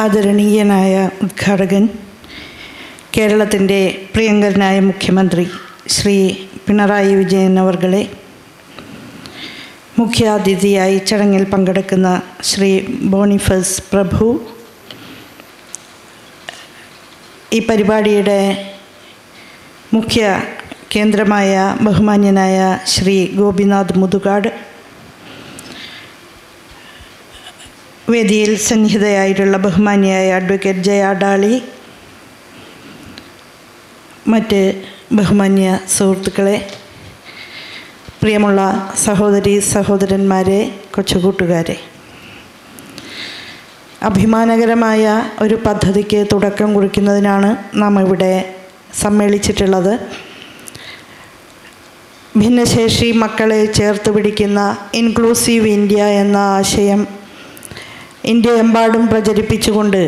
ആദരണീയനായ ഉദ്ഘാടകൻ, കേരളത്തിൻ്റെ പ്രിയങ്കരനായ മുഖ്യമന്ത്രി ശ്രീ പിണറായി വിജയൻ അവർകളെ, മുഖ്യാതിഥിയായി ചടങ്ങിൽ പങ്കെടുക്കുന്ന ശ്രീ ബോണിഫസ് പ്രഭു, ഈ പരിപാടിയുടെ മുഖ്യ കേന്ദ്രമായ ബഹുമാന്യനായ ശ്രീ ഗോപിനാഥ് മുതുകാട്, വേദിയിൽ സന്നിഹിതയായിട്ടുള്ള ബഹുമാന്യയായ അഡ്വക്കേറ്റ് ജയ ഡാളി, മറ്റ് ബഹുമാന്യ സുഹൃത്തുക്കളെ, പ്രിയമുള്ള സഹോദരി സഹോദരന്മാരെ, കൊച്ചുകൂട്ടുകാരെ, അഭിമാനകരമായ ഒരു പദ്ധതിക്ക് തുടക്കം കുറിക്കുന്നതിനാണ് നാം ഇവിടെ സമ്മേളിച്ചിട്ടുള്ളത്. ഭിന്നശേഷി മക്കളെ ചേർത്ത് പിടിക്കുന്ന ഇൻക്ലൂസീവ് ഇന്ത്യ എന്ന ആശയം ഇന്ത്യയെമ്പാടും പ്രചരിപ്പിച്ചുകൊണ്ട്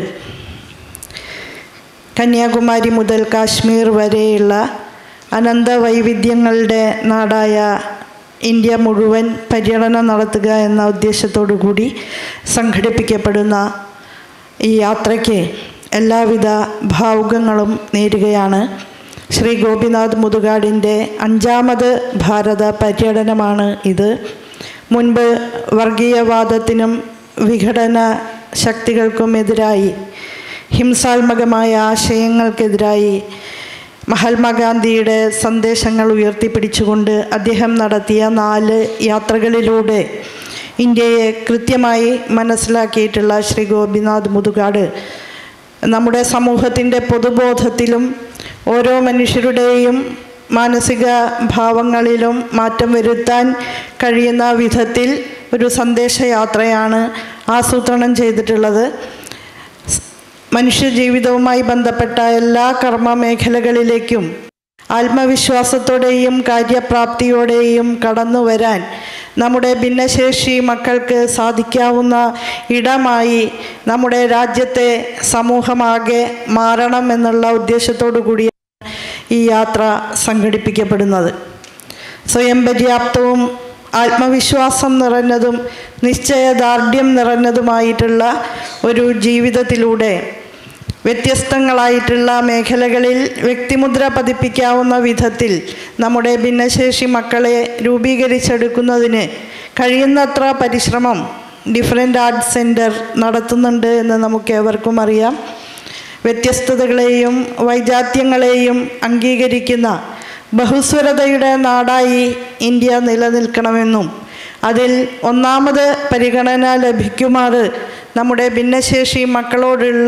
കന്യാകുമാരി മുതൽ കാശ്മീർ വരെയുള്ള അനന്ത വൈവിധ്യങ്ങളുടെ നാടായ ഇന്ത്യ മുഴുവൻ പര്യടനം നടത്തുക എന്ന ഉദ്ദേശത്തോടു കൂടി സംഘടിപ്പിക്കപ്പെടുന്ന ഈ യാത്രയ്ക്ക് എല്ലാവിധ ഭാവുകങ്ങളും നേരുകയാണ്. ശ്രീ ഗോപിനാഥ് മുതുകാടിൻ്റെ 5ാമത് ഭാരത പര്യടനമാണ് ഇത്. മുൻപ് വർഗീയവാദത്തിനും വിഘടന ശക്തികൾക്കുമെതിരായി, ഹിംസാത്മകമായ ആശയങ്ങൾക്കെതിരായി മഹാത്മാഗാന്ധിയുടെ സന്ദേശങ്ങൾ ഉയർത്തിപ്പിടിച്ചുകൊണ്ട് അദ്ദേഹം നടത്തിയ 4 യാത്രകളിലൂടെ ഇന്ത്യയെ കൃത്യമായി മനസ്സിലാക്കിയിട്ടുള്ള ശ്രീ ഗോപിനാഥ് മുതുകാട് നമ്മുടെ സമൂഹത്തിൻ്റെ പൊതുബോധത്തിലും ഓരോ മനുഷ്യരുടെയും മാനസിക ഭാവങ്ങളിലും മാറ്റം വരുത്താൻ കഴിയുന്ന വിധത്തിൽ ഒരു സന്ദേശയാത്രയാണ് ആസൂത്രണം ചെയ്തിട്ടുള്ളത്. മനുഷ്യജീവിതവുമായി ബന്ധപ്പെട്ട എല്ലാ കർമ്മ മേഖലകളിലേക്കും ആത്മവിശ്വാസത്തോടെയും കാര്യപ്രാപ്തിയോടെയും കടന്നു വരാൻ നമ്മുടെ ഭിന്നശേഷി മക്കൾക്ക് സാധിക്കാവുന്ന ഇടമായി നമ്മുടെ രാജ്യത്തെ സമൂഹമാകെ മാറണം എന്നുള്ള ഉദ്ദേശത്തോടു കൂടിയാണ് ഈ യാത്ര സംഘടിപ്പിക്കപ്പെടുന്നത്. സ്വയം പര്യാപ്തവും ആത്മവിശ്വാസം നിറഞ്ഞതും നിശ്ചയദാർഢ്യം നിറഞ്ഞതുമായിട്ടുള്ള ഒരു ജീവിതത്തിലൂടെ വ്യത്യസ്തങ്ങളായിട്ടുള്ള മേഖലകളിൽ വ്യക്തിമുദ്ര പതിപ്പിക്കാവുന്ന വിധത്തിൽ നമ്മുടെ ഭിന്നശേഷി മക്കളെ രൂപീകരിച്ചെടുക്കുന്നതിന് കഴിയുന്നത്ര പരിശ്രമം ഡിഫറൻറ്റ് ആർട്സ് സെൻറ്റർ നടത്തുന്നുണ്ട് എന്ന് നമുക്കേവർക്കും അറിയാം. വ്യത്യസ്തതകളെയും വൈജാത്യങ്ങളെയും അംഗീകരിക്കുന്ന ബഹുസ്വരതയുടെ നാടായി ഇന്ത്യ നിലനിൽക്കണമെന്നും അതിൽ 1ാമത് പരിഗണന ലഭിക്കുമാറ് നമ്മുടെ ഭിന്നശേഷി മക്കളോടുള്ള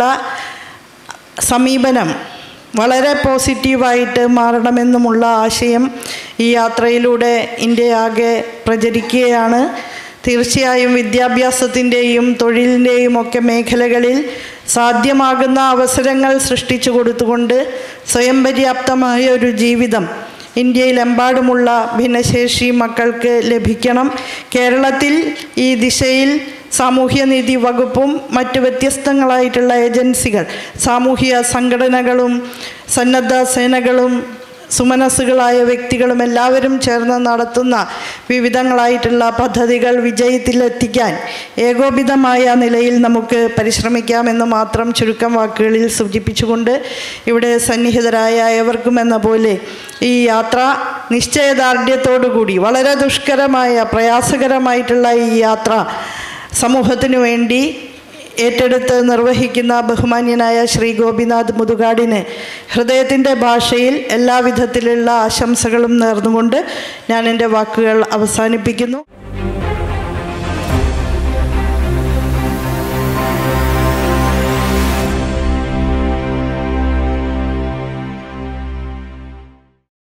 സമീപനം വളരെ പോസിറ്റീവായിട്ട് മാറണമെന്നുമുള്ള ആശയം ഈ യാത്രയിലൂടെ ഇന്ത്യയാകെ പ്രചരിക്കുകയാണ്. തീർച്ചയായും വിദ്യാഭ്യാസത്തിൻ്റെയും തൊഴിലിൻ്റെയും ഒക്കെ മേഖലകളിൽ സാധ്യമാകുന്ന അവസരങ്ങൾ സൃഷ്ടിച്ചു കൊടുത്തുകൊണ്ട് സ്വയം പര്യാപ്തമായ ഒരു ജീവിതം ഇന്ത്യയിലെമ്പാടുമുള്ള ഭിന്നശേഷി മക്കൾക്ക് ലഭിക്കണം. കേരളത്തിൽ ഈ ദിശയിൽ സാമൂഹ്യനീതി വകുപ്പും മറ്റ് വ്യത്യസ്തങ്ങളായിട്ടുള്ള ഏജൻസികൾ, സാമൂഹിക സംഘടനകളും സന്നദ്ധ സേനകളും സുമനസ്സുകളായ വ്യക്തികളും എല്ലാവരും ചേർന്ന് നടത്തുന്ന വിവിധങ്ങളായിട്ടുള്ള പദ്ധതികൾ വിജയത്തിലെത്തിക്കാൻ ഏകോപിതമായ നിലയിൽ നമുക്ക് പരിശ്രമിക്കാമെന്ന് മാത്രം ചുരുക്കം വാക്കുകളിൽ സൂചിപ്പിച്ചുകൊണ്ട് ഇവിടെ സന്നിഹിതരായ ഏവർക്കും എന്ന പോലെ ഈ യാത്ര നിശ്ചയദാർഢ്യത്തോടുകൂടി വളരെ ദുഷ്കരമായ പ്രയാസകരമായിട്ടുള്ള ഈ യാത്ര സമൂഹത്തിനു വേണ്ടി ഏറ്റെടുത്ത് നിർവഹിക്കുന്ന ബഹുമാന്യനായ ശ്രീ ഗോപിനാഥ് മുതുകാടിന് ഹൃദയത്തിൻ്റെ ഭാഷയിൽ എല്ലാവിധത്തിലുള്ള ആശംസകളും നേർന്നുകൊണ്ട് ഞാൻ എൻ്റെ വാക്കുകൾ അവസാനിപ്പിക്കുന്നു.